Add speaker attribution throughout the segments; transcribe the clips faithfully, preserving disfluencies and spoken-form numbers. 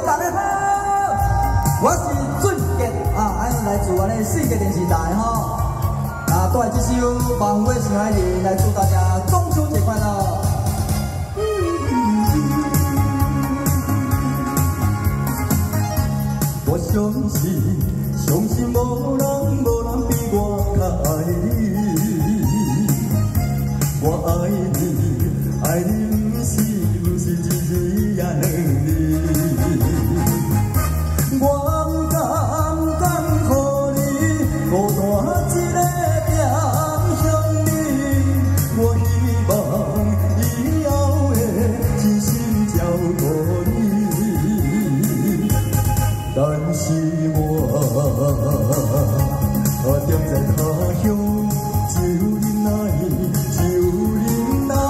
Speaker 1: 大家好，我是俊杰啊，安尼来自我的世界电视台吼，啊，带这首《望月上海人》来祝大家中秋节快乐。我相信，相信无人无人比我较爱你，我爱你，爱你。 是不是一字也两字？我不敢不敢予你孤单一个点向你，我希望以后会真心照顾你，但是我踮在他乡，只有忍耐，只有忍耐。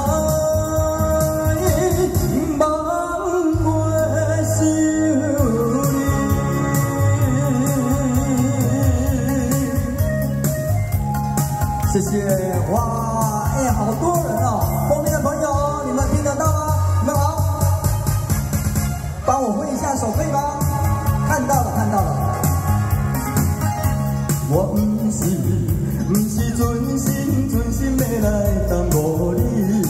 Speaker 1: 谢谢哇，哎，好多人哦！后面的朋友，你们听得到吗？你们好，帮我挥一下手可以吗？看到了，看到了。我不是不是存心存心要来耽误你，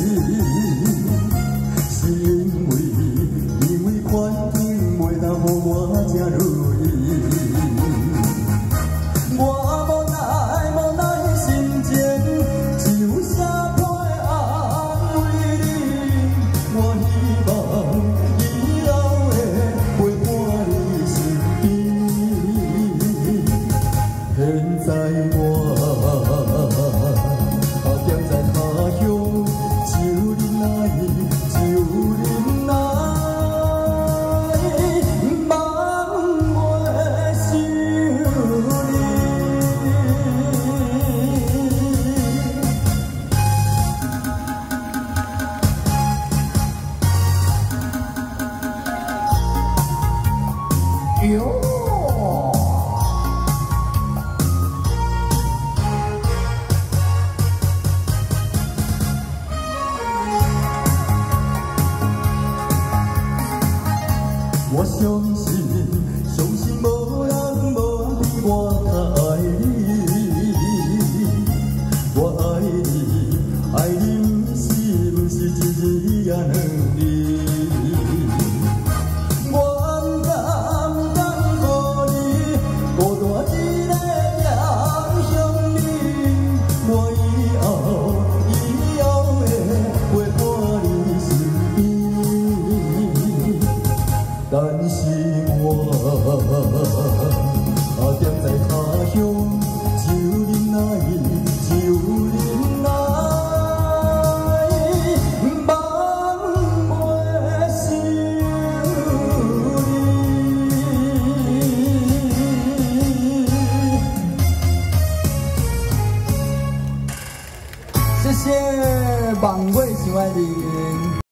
Speaker 1: 是因为因为环境袂当予我真如意。 现在我踮在他乡，只有忍耐，只有忍耐，望月想你。哟。 我相信，相信无人无人比我较爱你。我爱你，爱你不是不是一字也两字。我不敢不敢予你孤单一个点向你，我以后以后会陪伴你身边。 但是我踮在他乡，只有忍耐，只有忍耐，望月想你。谢谢望月想爱你。